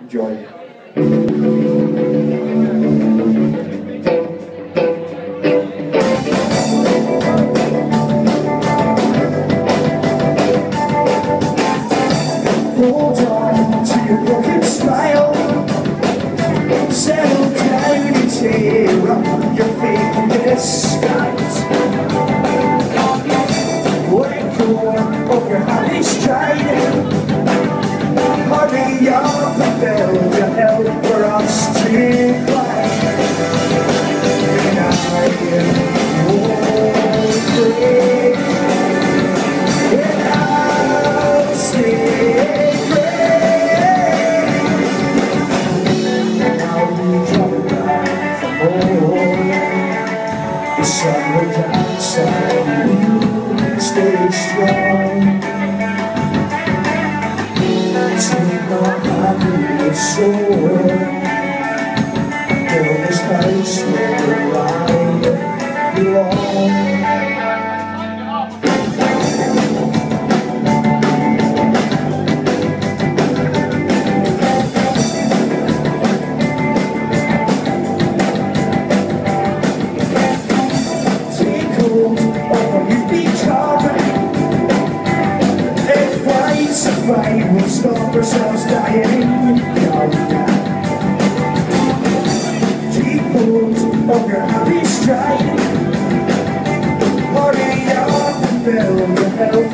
Enjoy. Hold on to your broken smile. Settle down and tear up your fake disguise. Let go of your happy stride. Hurry up and build a hell for us to climb. And I won't break. And I'll stay brave. Now we drop down for more. The sun will dance and you stay strong. Take my happiness soul. Build this house where I belong. Take hold of your feet, survive, we'll stop ourselves dying. Take hold of your happy stride. Hurry up and build a hell